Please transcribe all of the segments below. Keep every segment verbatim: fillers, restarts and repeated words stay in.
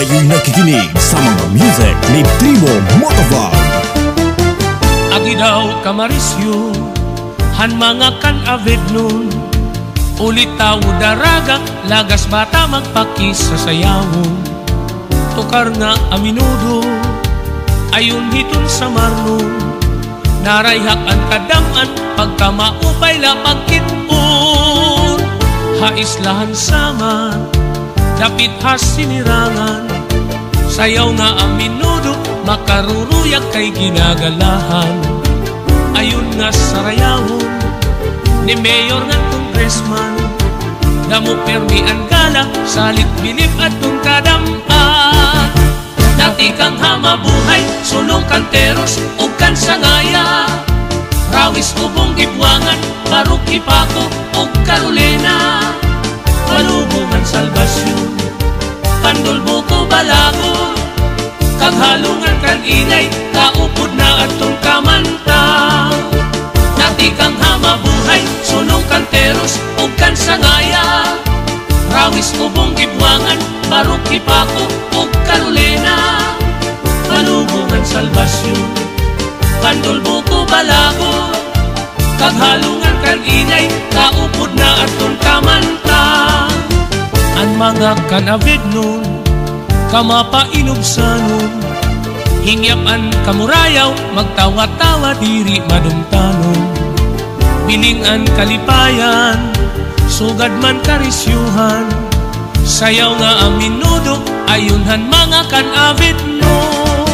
Kayo'y nakikinig sa mga music ni Tribo Motovlog. Agi daw kamarisyo, han mga kan avid nun. Ulit tao daraga, lagas bata magpakis sa sayawon. Tukar nga aminudo, ayun hiton sa marnon. Narayhak ang kadaman, pagka maupay lapag kitun. Haislahan sama, dapit has sinirangan. Sayaw nga ang minudo, makaruruyag kay ginagalahan. Ayun nga sarayawon, ni Mayor nga Congressman. Damo permi ang gala, salit bilib at tong kadampan. Dati kang hamabuhay, sulong kanteros, ug kan sangaya. Rawis ubong gibwangan, barok ipako, ug Carolina. Palubungan salbasyon, pandulbo ko balago. Kaghalungan kan inay, kaupod na atong kamanta. Dati kang hamabuhay, sunong kanteros, ug kan sangaya. Rawis ubong gibwangan, barok ipako, ug Carolina. Palubungan salbasyon, pandulbo ko balago. Kaghalungan kan inay, kaupod na atong kamanta. Ang mga kanavid nun, kamapainubsanon. Hingyapan kamurayaw, magtawa-tawa diri madumtanon. Bilingan kalipayan, sugad man karisyuhan. Sayaw nga ang minudo, ayunhan mga kanavid nun.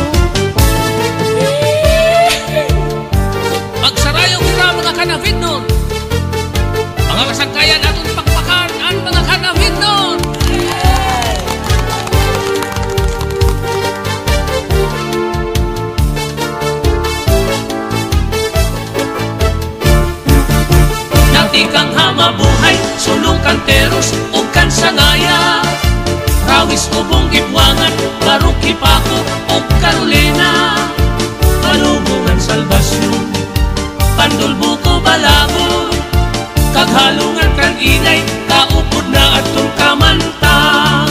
Magsarayaw kita mga kanavid nun. Mga kasangkayan atong pakpakan ang mga kanavid nun. Dati kang hamabuhay, sulong kanteros, ug kan sangaya. Rawis ubong gibwangan, barok ipako, ug Carolina. Palubungan salbasyon, pandulbo ko balago. Kaghalungan kan inay, kaupod na atong kamanta.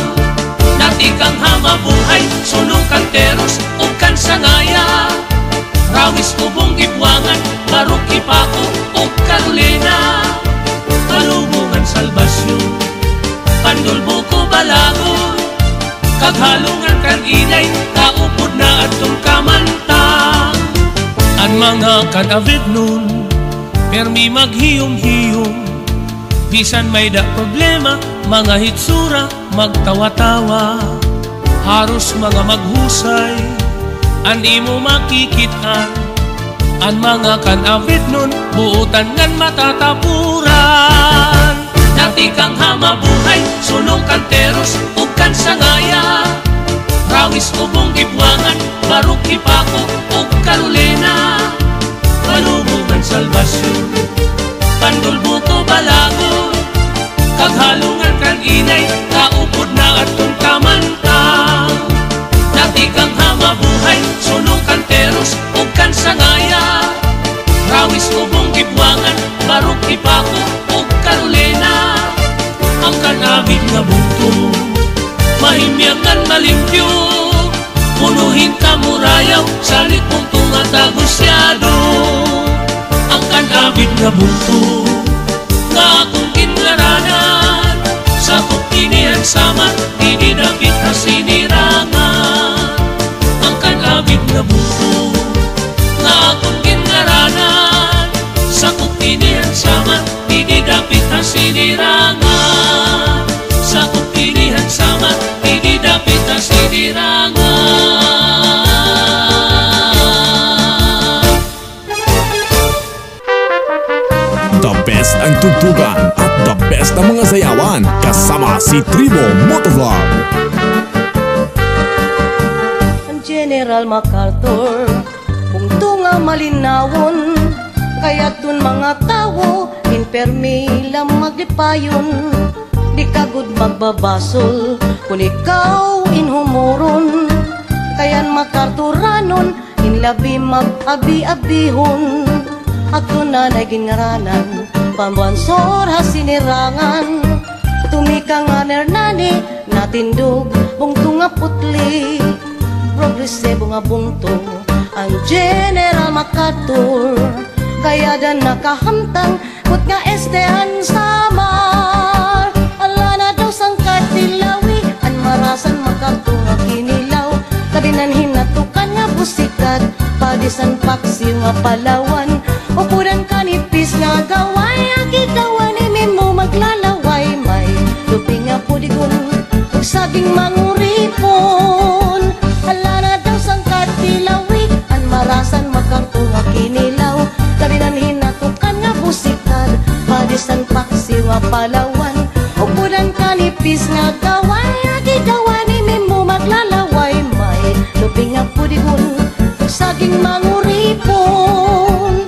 Dati kang hamabuhay, sulong kanteros, ug kan sangaya. Rawis ubong gibwangan, barok ipako, ug Carolina. Palubungan salbasyon, pandulbo ko balago. Kaghalungan kan inay, kaupod na atong kamanta. Ang mga kanavid nun, permi maghiyom-hiyom. Bisan may da problema, mga hitsura, magtawa-tawa. Haros mga maghusay, an imo makikitaan. Ang mga kanavid nun, buutan ngan matatapuran. Dati kang hamabuhay, sulong kanteros, ug kan sangaya. Rawis ubong gibwangan, barok ipako, ug Carolina. Palubungan salbasyon, pandulbo ko balago. Kaghalungan kan inay, kaupod na atong kamanta. Dati kang hamabuhay, sulong kanteros, ug kan sangaya. Rawis ubong gibwangan, barok ipako, ug Carolina. Ang kanabig nga bunto, mahimyangan malimpyo. Punuhin kamurayaw, salit mong tungatagussyado. Ang kanabig nga bunto, nga akong kinlaranan. Sa kukinihan sama, dinidapit na sinirangan. Ang kanabig nga bunto, nga akong kinlaranan. Sa kukinihan sama, dinidapit na sinirangan. Sa kukinihan sama, dinidapit na sinirangan. The best ang tugtugan at the best ang mga sayawan. Kasama si Tribo Motovlog. General MacArthur, kung tunga malinawon, kaya't dun mga tao, inpermi lang maglipayon. Di kagud magbabasol, kung ikaw inhumuron. Kayan MacArthuranon, inlabi mag-abi-abihon. Ato na naging ngaranan, pambansor ha sinirangan. Tumika nga nernani, natindog, bungtong nga putli, progresibo nga bungtong ang General MacArthur. Kaya dan nakahamtang kut nga estehan samar. Ala na daw sang katilawi an marasan MacArthur nga kinilaw. Kabinan hinatukan nga busikat padisan paksi nga Palawan. Upudan kanipis nga gaway agitawan imin mo maglalaway. May lupi nga pudigon ug saging manguripon. Ala na daw sang katilawi an marasan MacArthur nga kinilaw. Kabinan hinatukan nga busikat padisan paksi nga Palawan. Upudan kanipis nga gaway agitawan imin mo maglalaway. May lupi nga pudigon ug saging manguripon.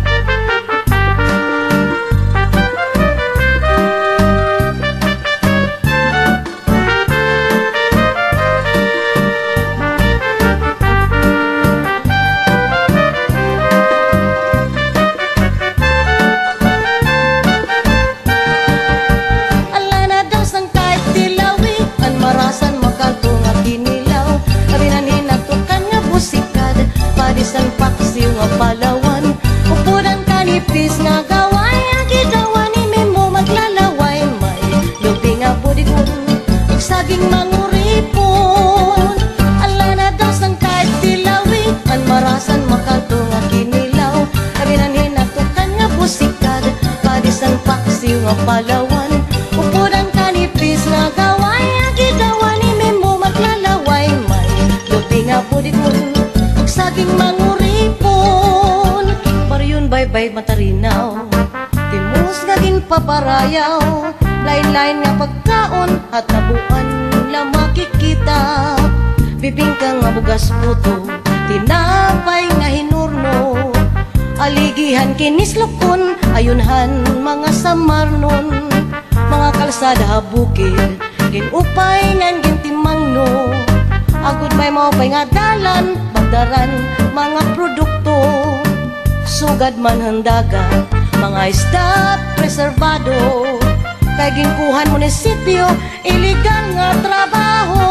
Padisan paksi nga Palawan. Upudan kanipis nga gaway agitawan imin mo maglalaway. May lupi nga budigon ug saging manguripon. Ala na daw sang kahit tilawi an marasan MacArthur nga kinilaw. Kabinan hinatukan nga busikad padisan paksi nga Palawan. Upudan kanipis nga gaway agitawan imin mo maglalaway. May lupi nga budigon saging manguripon. Baryon baybay matarinaw, timus nga ginpaparayaw. Lain-lain nga pagkaon at nabuan lang makikita. Bibingka nga bugas puto, tinapay nga hinurno. Aligihan kinislukon, ayunhan mga samarnon. Mga kalsada habukid, ginupay ngan gintimangno. Agud may maupay nga dalan, bagdaran mga produkto. Sugad man handagan, mga isda preservado. Kay ginkuhan munisipyo, iligal nga trabaho.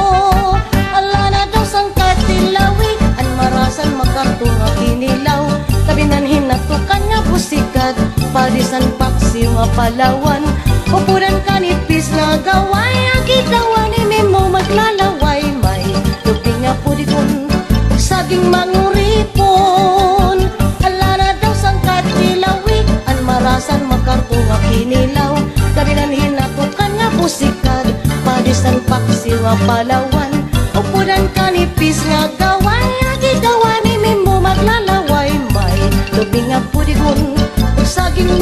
Ala na daw sang katilawi, an marasan MacArthur nga kinilaw. Kabinan hinatukan nga busikat, padisan paksi nga Palawan. Upudan kanipis nga gaway, agitawan imin mo maglalaway. May lupi nga pudigon ug saging manguripon. Ala na daw sang katilawi, an marasan MacArthur nga kinilaw. Kabinan hinatukan nga busikat, padisan paksi nga Palawan. Upudan kanipis nga gaway, agitawan imin mo maglalaway. May lupi nga pudigon ug saging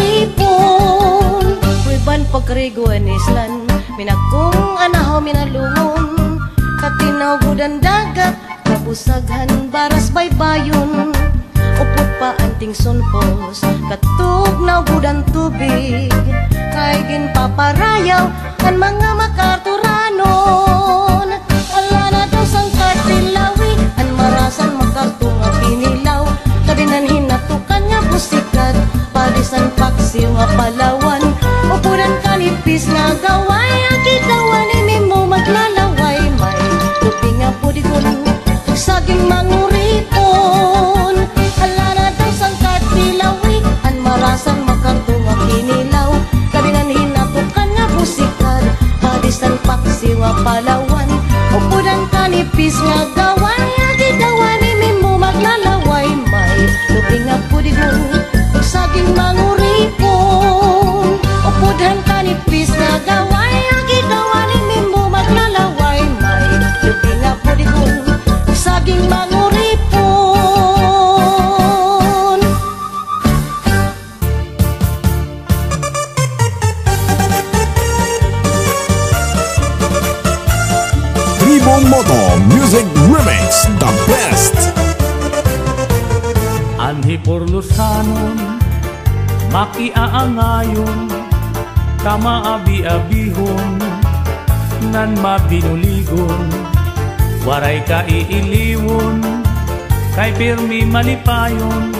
manguripon. Ban pagkarigo en islan, minagkong anahaw minalungon. Katinaw gudan dagat, kabusaghan baras baybayon. Upot pa anting sunpos, katugnaw gudan tubig. Kay ginpaparayaw ang mga MacArthuranon. Ala na daw sang katilawi, an marasan MacArthur nga kinilaw. Kabinan hinatukan nga busikat, padisan paksi nga Palawan. Upudan kanipis nga gaway, agitawan imin mo maglalaway. May lupi nga pudigon ug saging manguripon. Ala na daw sang katilawi, an marasan MacArthur nga kinilaw. Kabinan hinatukan nga busikad, padisan paksi nga Palawan. Upudan kanipis nga gaway, agitawan imin mo maglalaway. May lupi nga pudigon ug saging manguripon. Upudan kanipis nga gaway, agitawan imin mo maglalaway. May lupi nga pudigon ug saging manguripon. Tribong Moto Music Remix, the best. Anhi porlusanon, makiaangayon, kama abi-abihon, nan mabinuligon. Waray ka iiliwon, kay pirmi malipayon,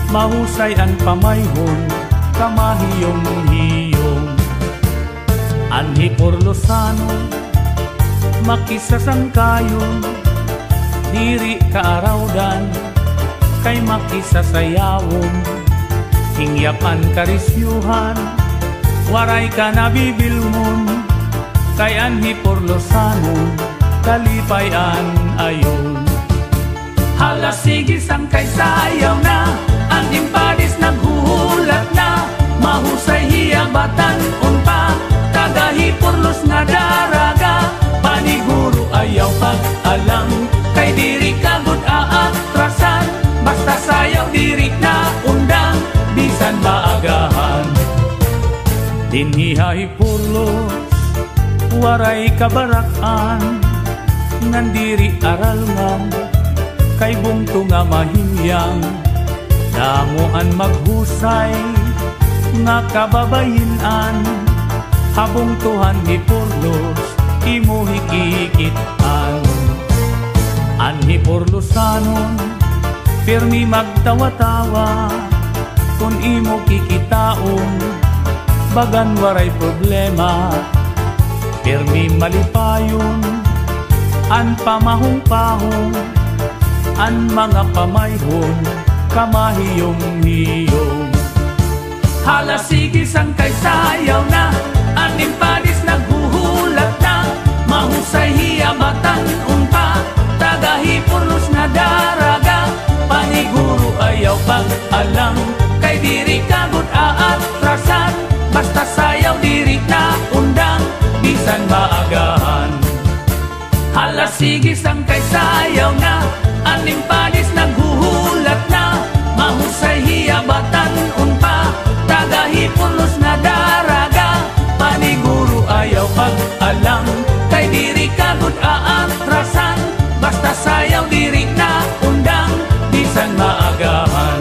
mahusay ang pamayhon, kamahiyong-hiyong. Anhi Porlosano, makisasangkayon, diri kaarawdan, kay makisasayawon, hingyapan karisyuhan, waray ka nabibilmon, kay Anhi Porlosano, kalipayan ayon. Hala sige sangkay sayaw na, ang impadis naghuhulat na, mahusay hiyabatan unpa, tagahi Porlos nga daraga, paniguro ayaw pag-alang, kay diri kagod aatrasan, basta sayaw diri na undang, bisan maagahan. Dinhihay Porlos, waray kabarakan, nandiri aralngan, kay bungto nga mahiyang, damuan maghusay, nga kababayinan, habong tuhan ni Porlos, imo hikikitan. Anhi Porlosanon, pirmi magtawa-tawa, kung imo kikitaon, bagan waray problema, pirmi malipayon, an pamahong-pahong, an mga pamayhon, kamahiyong-hiyong. Hala sige sangkay sayaw na, aning padis naghuhulat na, mahusay hiyabatan unpa, tagahi Porlos na daraga, paniguro ayaw pag-alang, kay diri kagod aatrasan, basta sayaw diri na undang, bisan maagahan. Hala sige sangkay sayaw na, aning padis naghuhulat na, mahusay hiyabatan unpa, tagahi Porlos na daraga, paniguro ayaw pag-alang, kay diri kagod aatrasan, basta sayaw diri na undang, bisan maagahan.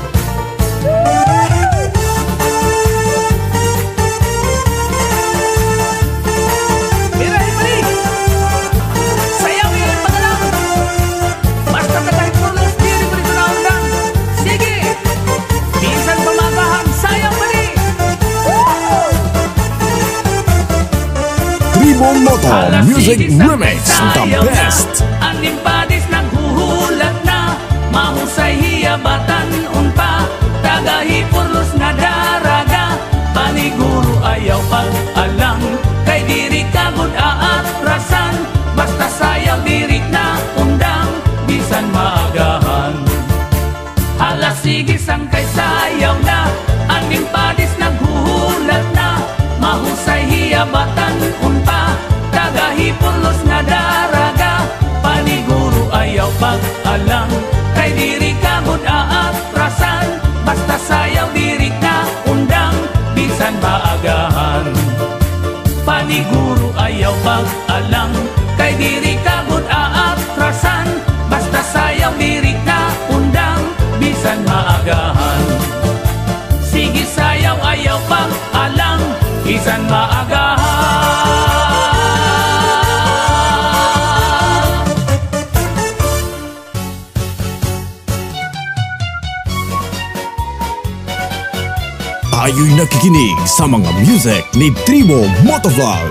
Tribo Moto Music Remix, the best. Aning padis naghuhulat na, mahusay hiyabatan unpa, tagahi Porlos na daraga, paniguro ayaw pag-alang, kay diri kagod aatrasan, basta sayaw diri na undang, bisan maagahan. Hala sige sangkay sayaw na, aning padis naghuhulat na, mahusay hiyabatan unpa, tagahi Porlos na daraga, paniguro ayaw pag-alang, kay diri kagod aatrasan, basta sayaw diri na undang, bisan maagahan. Paniguro ayaw pag-alang, kay diri kagod aatrasan, basta sayaw diri na undang, bisan maagahan. Sige sayaw ayaw pag-alang, bisan maagahan. Tayo'y nakikinig sa mga music ni Tribo Motovlog.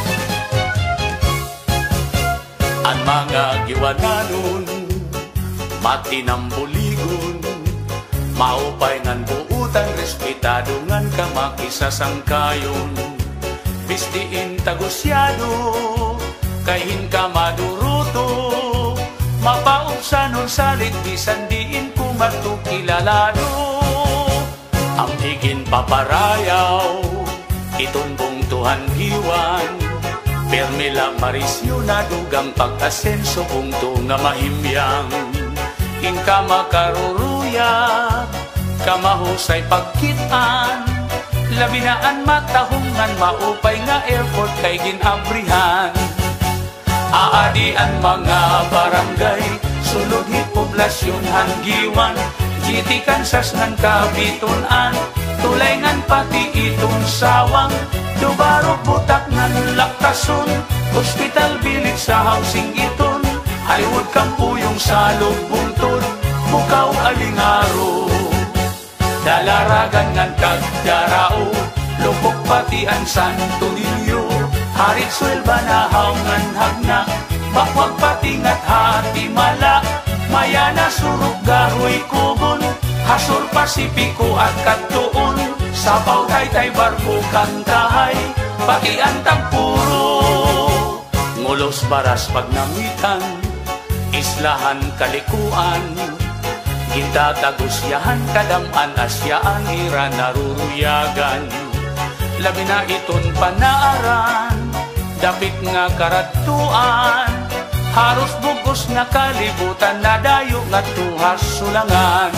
Ang mga giwananon, matinambuligon, maupay ngan buutan, respetado ngan ka makisasangkayon, bistiin tagusyado, kahin ka maduruto, mapaubsanon salit, bisan diin kumatukilalado. Ang higin paparayaw, itunbong tuhan hiwan, permila marisyo na dugang pag-asenso bungto nga mahimyang, inka makaruruya, kamahusay pagkitaan, labinaan matahungan, maupay nga airport kay ginabrihan. Aadian mga barangay, sulod hit poblasyon hanggiwan, G T Kansas ngan kabitunan, tulay ngan pati itong sawang, Dubaro butak ngan laktason, hospital bilit sa housing iton, Highwood kampuyong sa lugbuntod, Bukaw alingaro, Dalaragan ngan kagdarao, Lubok pati ang Santo Niño, harit swelba na haungan hagna, bakwag patingat hati mala, maya na surug garoy kubon, hasur pasipiko at katuon, sapaw tay-tay barko kantahay, pakiantag puro, ngulos baras pagnamitan, islahan kalikuan, gintatagusyahan kadaman asyaan ira naruruyagan, labi na iton panaaran, dapit nga karatuan, haros bugos na kalibutan, nadayo nga tuhas sulangan.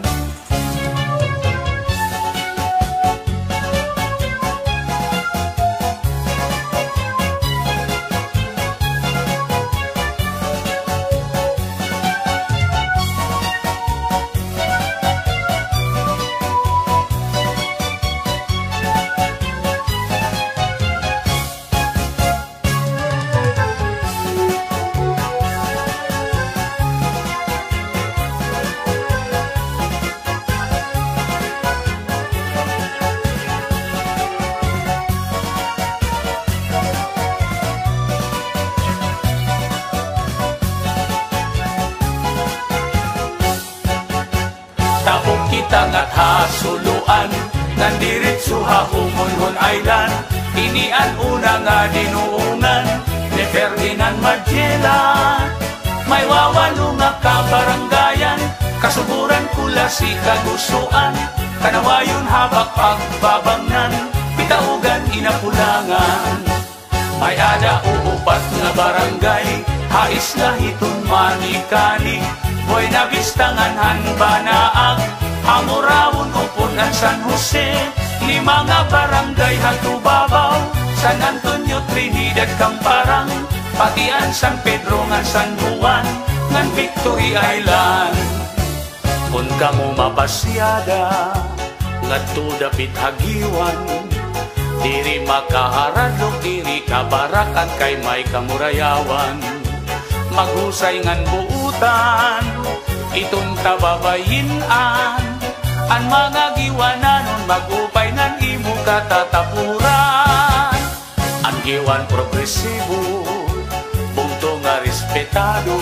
Tapong kita nga't hasuluan, nandiritso ha Humonhon Island, inian una nga dinuungan, ni Ferdinand Magellan. May wawalo nga kabaranggayan, kasuburan kula si kagusuan, kanawayon habak pagbabangnan, pitaugan inapulangan. May ada uupat nga barangay, hais lahiton manikani, Buena Vista nganhan banaag, Hamurawon upunan San Jose, lima nga barangay hatubabaw, San Antonio, Trinidad, Camparang, Patian, San Pedro ngan San Juan, ngan Victory Island. Kung kamo mapasyada, ngadto dapit hagiwan, diri makaharadlok, diri kabarakan kay may kamurayawan. Maghusay ngan buutan, itong tababayinan, ang mga giwananon magupay ngan imo katatapuran. Ang giwan progresibo, bungto nga respetado,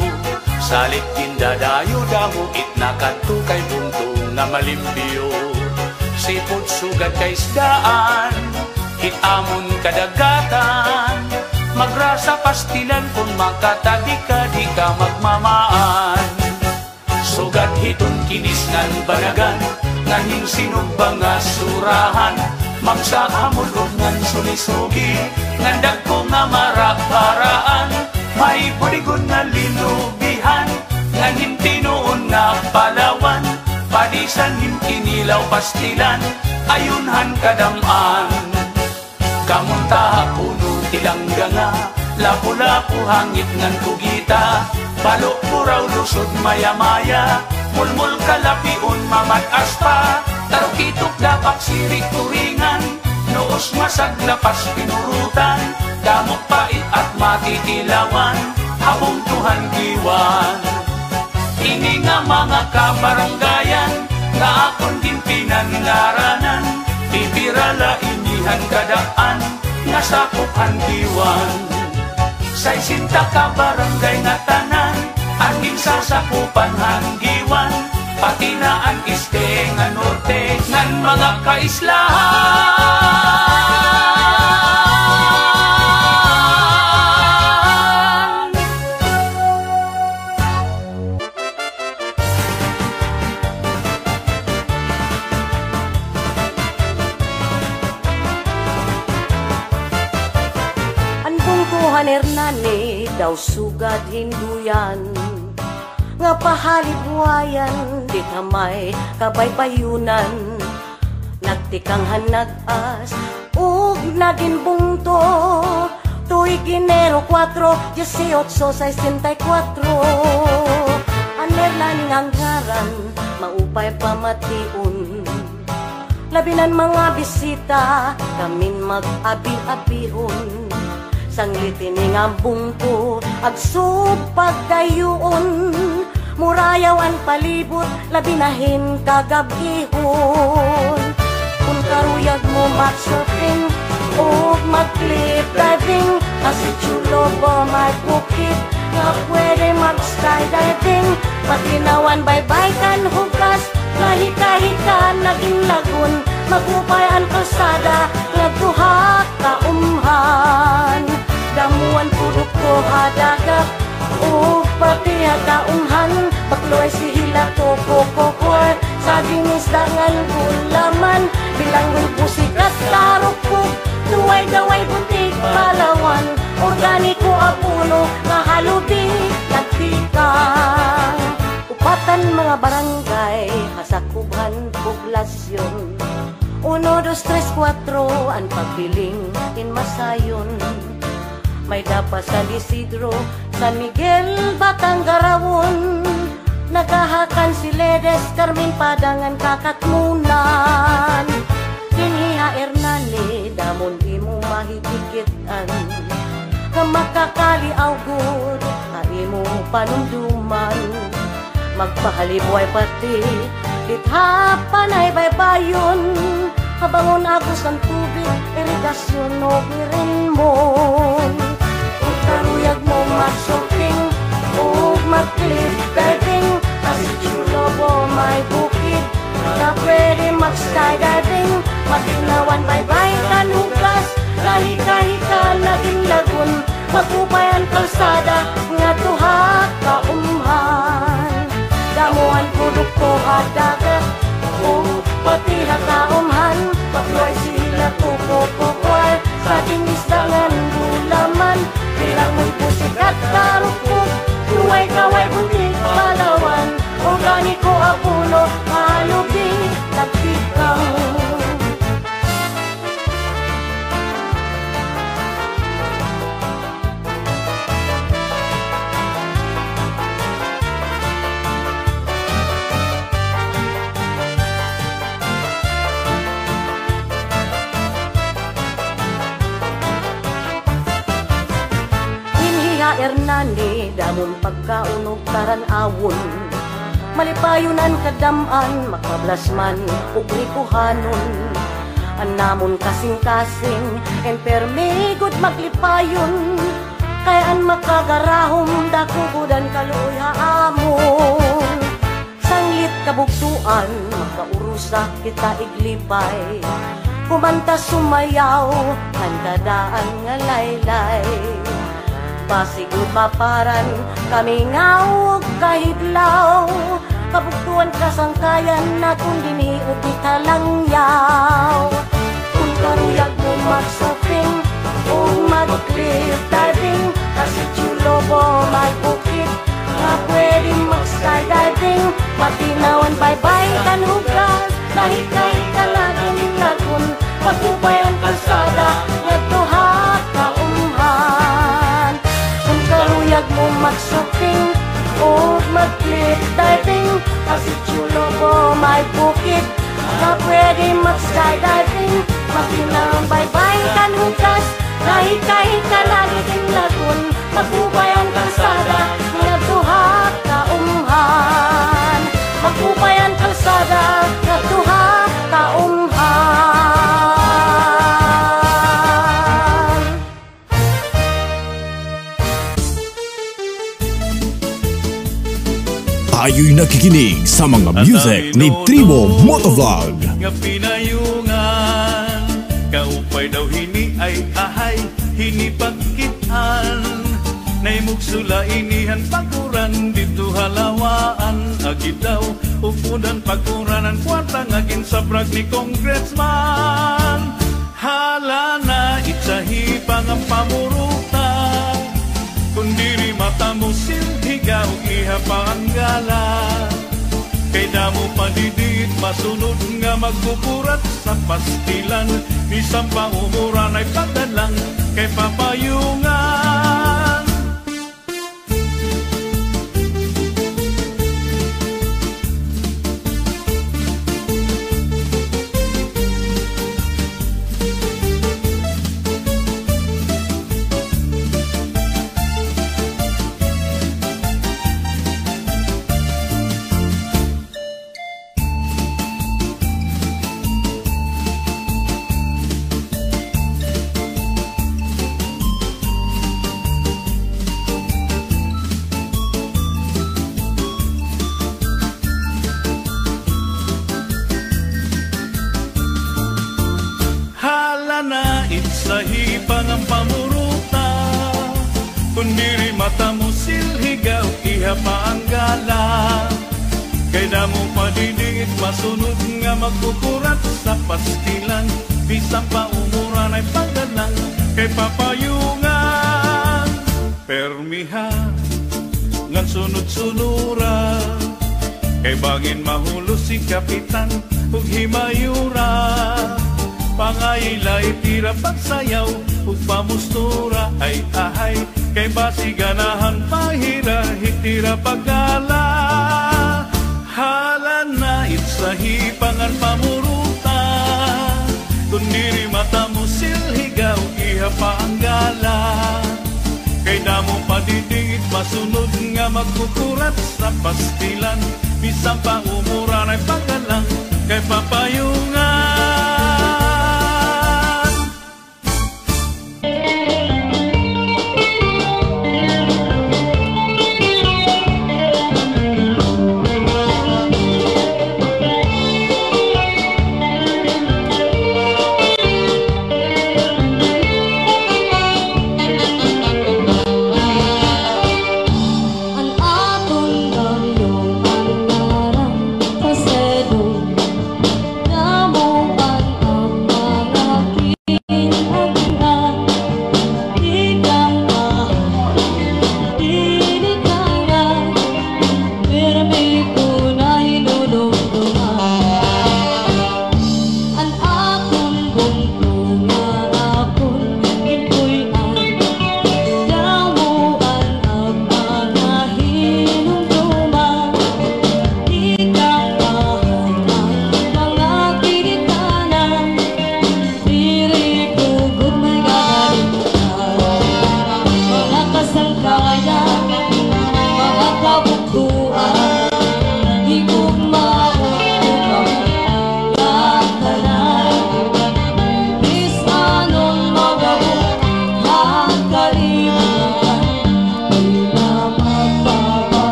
salit tindadayo damo itna kadto kay bungto nga malimpyo. Sipod sugat kay isdaan, hitamon kadagatan, magrasa pastilan kung makatabi ka di ka magmamaan. Sugat hiton kinis ngan banagan, ngan hinsinog ba nga surahan, magsa hamulog ngan sulisugi, ngan dagko nga maraparaan, may puligon nga linubihan, ngan hintinoon nga palawan, padisan hintinilaw pastilan, ayunhan kadamaan. Kamunta puno tilangga nga, lapu-lapu hangit ngan kugita, balok puraw lusod maya-maya, mulmul kalapiun mamat aspa, tarukitok dapak sirik turingan, noos masaglapas pinurutan, damok pait at matitilawan, habong tuhan giwan. Ini nga mga kabaranggayan, nga akon din pinangaranan, pipirala inihan kadaan, nga sakupan giwan. Say sinta ka barangay nga tanan, angin sasakupan hanggiwan, pati na ang este nga norte, ngan mga kaislahan. Hernani daw sugad hinduyan, nga pahalipwayan di kamay kabaybayunan, nagtikang hanag-as ug naging bungto, tuig Enero kwatro, eighteen sixty-four. Ang Hernani ngang ngaran, maupay pamatiun, labinan mga bisita, kamin mag-abi-abihon, sanglitin nga bungko, agsupag kayuon, murayawan palibot, labinahin kagabihon. Kung karuyag mo matsurfing, o mag-cliff diving. Kasi chulo ba may bukid nga pwede mag-skydiving. Patinawan baybay kan hugas, kahit-kahita naging lagun. Magupay ang kalsada nga duha ka umhan. Damuan pudok ko hadagat o pati hadaumhan. Bakloy si hila ko kokokoy sa ginisdangan gulaman. Bilang bulbusik at tarukog, duway-daway buntik Palawan. Organiko apuno, mahalubi, nagtikang. Upatan mga barangay, kasakuban, poblasyon. Uno, dos, tres, cuatro, ang pagpiling in Masayon. May dapa San Isidro, San Miguel, Batanggarawon. Nagahakan si Ledes, Carmen, Padangan, Kakatmunan. Dinhiha Hernani, damon di mo mahitikitan. Kamakakali augod, hai mo panunduman. Magpahalibuay pati, dithapan ay baybayon. Habangon agos ang tubig, irigasyon o birinmon. Kung karuyag mo mag-shopping o mag-cliff diving. Kasi chulo mo may bukid na pwede mag-skydiving. Matinawan baybay kan hugas, kahit-kahita naging lagun. Magupay ang kalsada nga duha ka umhan. Damuan pudok ko hadagat o pati hakaumhan. Pakloy sila kukukukwal sa dinisdangan gulaman. Bilang may pusik at tarukog, duway-kaway buntik Palawan. Organiko apuno, halubi, nagtikang. Hernani, damong pagkaunog taran-awon. Malipayunan kadaman, makablasman, ug likuhanon. Anamon kasing-kasing, enpermigod maglipayon. Kayan makagarahom, dakugudan kaluoy haamon. Sanglit kabugtuan, makaurusa kita iglipay. Kumanta sumayaw, handadaan nga laylay. Pasigod maparan, kami ngawog kahidlaw. Kabugtuan kasangkayan na kung diniot di talangyaw. Kung karuyag mo mag-shopping o mag-cliff diving. Kasi chulo mo may bukid na pwede mag-skydiving. Matinawan baybay kan hugas, kahit-kahit ka laging lagun. Pagupay ang kalsada, neto ha ka umhan. Kung karuyag mo mag-shopping o mag-cliff diving. Kasi chulo mo may bukid na pwede mag-skydiving. Matinawan baybay kan hugas, kahit-kahit ka laging lagun. Pagupay ang kalsada, neto ha ka umhan. Pagupay ang kalsada, neto ha ka umhan. Tayo'y nakikinig sa mga music ni Tribo Motovlog. Nga pinayungan, kaupay daw hini ay ahay, hini pagkitan. Naimugsula inihan pakuran, dito halawaan, agid daw, upudan pagkuranan, kwarta ngagin sa brag ni Congressman. Hala na itsahi pang ang pamurutan, kundiri mata mo silhigaw iha panggala. Kay damo padidit masunod nga magbuburat sa pastilan, bisang pangumuran ay pagdalang kay papayungan. hipang ang pamuruta. Kung diri mata mo silhigaw, iha pa ang gala. Kay damo padidingit, masunod nga magkukurat sa pastilan. Bisang pa umuran ay pagdalang, kay papayungan. Permiha, ngan sunod-sunura, kay bangin mahulo si kapitan, ug himayura. Pangayla itira pagsayaw, ug pamustura, ay ahay, kay basi ganahan pahira, hitira pagala. Hala na itsahipangan pamuruta, kung diri mata mo silhigaw, iha pa ang gala. Kay damo padidingit, masunod nga magkukurat sa pastilan. Bisang pa umuran ay pagalang, kay papayungan. Namu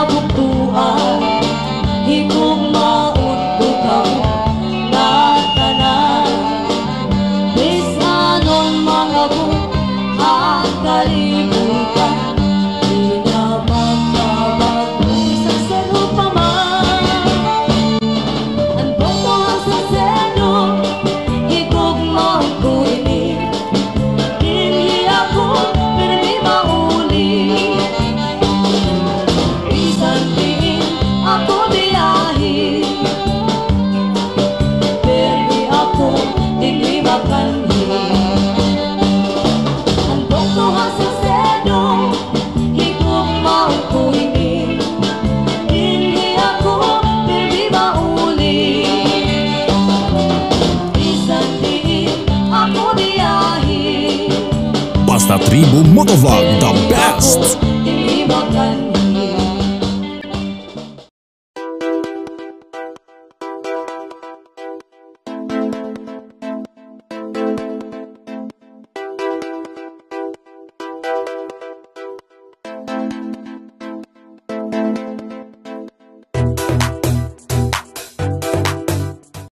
kabuktuan, higog maudto ka nga tanan. Bisanong mga buot ang kalibutan, di na magbabago sa seno pa man. Ang boto sa seno, higog maudto ini, hindi ako pirmi mauli. Bisan tingin ako biyahe, pirmi ako hindi makanhi. Ang boto sa seno, higog maudto ini, hindi ako pirmi mauli. Bisan tingin ako biyahe, Basta Tribo Motovlog, the best! hindi makanhi.